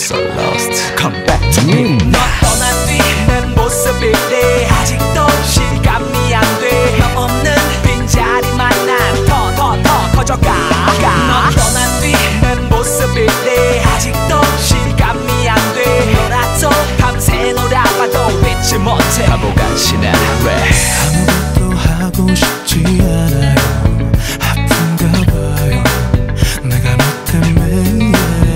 so lost. Come back to me. 너 떠난 뒤 내 모습일 때 아직도 실감이 안 돼. 너 없는 빈자리만 난 더 커져가. 너 떠난 뒤 내 모습일 때 아직도 실감이 안 돼. 너라도 밤새 놀아봐도 잊지 못해. 바보같이 난 왜 아무것도 하고 싶지 않아요. 아픈가 봐요 내가 너 때문에.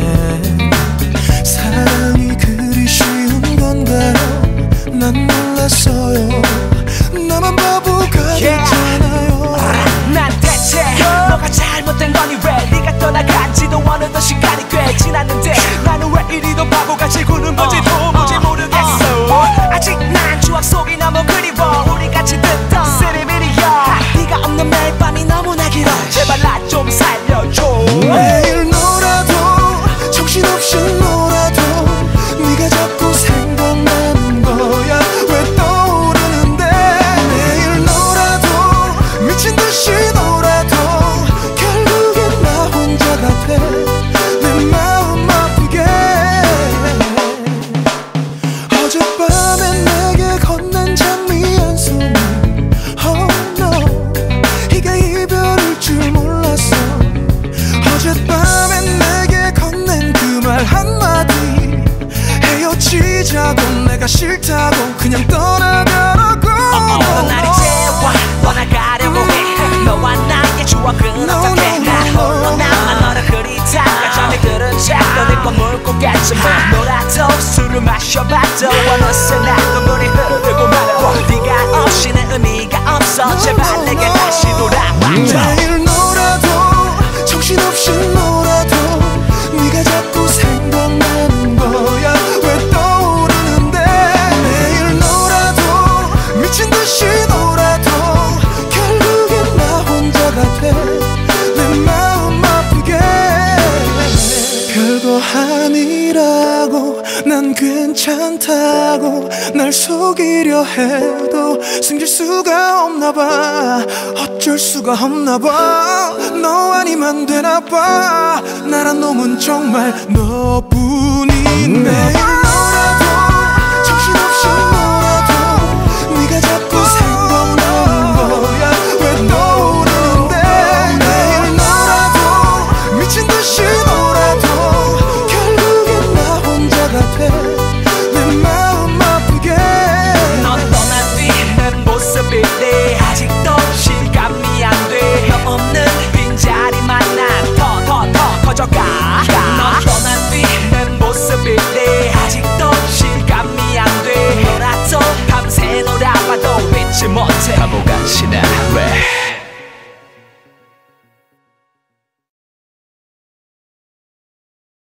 사랑이 그리 쉬운 건가요? 난 몰랐어요. 나만 바보가 됐잖아요. 난 대체 너가 잘못된 거니 왜 네가 떠나간지도 어느덧 시간이 꽤 지났는데 나는 왜 이리도 바보같이 구는 건지 도무지 모르겠어. 아직 난 추억 속이 너무 그리워. 우리 같이 듣던 쓰리미리야. 네가 없는 매일 밤이 너무나 길어. 제발 나 좀 살려줘. 매일 놀아도 정신없이 놀아도 네가 자꾸 생각나는 거야. 왜 떠오르는데 매일 놀아도 미친 듯이 놀아도 결국엔 나 혼자가 돼. 내 마음 아프게. 어젯밤에 내게 건넨 장미 한 송이 Oh no 이게 이별일 줄 몰랐어. 어젯밤에 내게 건넨 그 말 한마디 헤어지자고 내가 싫다고 그냥 떠나가라고. 넌 날 이제 와 떠나가려고 해. 너와 나의 추억은 어떡해. 난 홀로 남아 너를 그리다가 잠이 들은 채 너네 건 물고겠지만 너라도 술을 마셔봐도 어느새 난 눈물이 흐르고 말아. 네가 없이는 의미가 없어. 제발 내게 다시 돌아와줘. 매일 놀아도 정신없이 놀아도 네가 자꾸 생각나는 거야. 왜 떠오르는데 매일 놀아도 미친 듯이 놀아도 결국엔 나 혼자가 돼. 내 마음 아프게. 별거 아니라고 난 괜찮다고 날 속이려 해도 숨길 수가 없나봐. 어쩔 수가 없나봐. 너 아니면 되나봐. 나란 놈은 정말 너뿐이네.